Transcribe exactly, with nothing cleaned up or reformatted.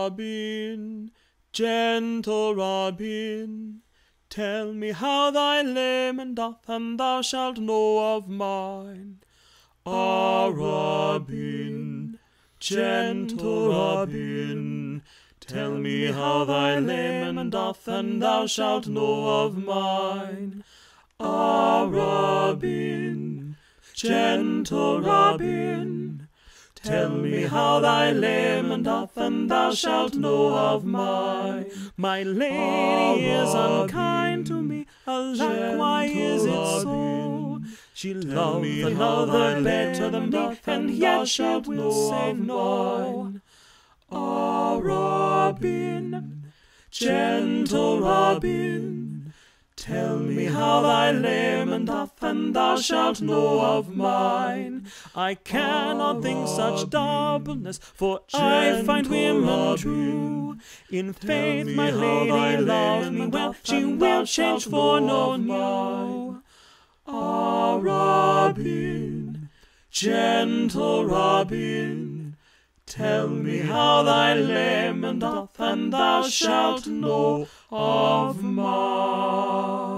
Robyn, gentle Robyn, tell me how thy leman doth, and thou shalt know of mine. Ah, Robyn, gentle Robyn, tell me how thy leman doth, and thou shalt know of mine. Ah, Robyn, gentle Robyn, tell me how thy leman doth, and thou shalt know of mine. My lady is unkind to me, alack, why is it so? She loved another better than me, and yet she will say no. Ah, Robyn, gentle Robyn, tell me how thy leman doth, and thou shalt know of mine. I cannot think such doubleness, for I find women true. In faith my lady loves me well, she will change for no new. Ah, Robyn, gentle Robyn, tell me how thy leman doth, and thou shalt know of mine.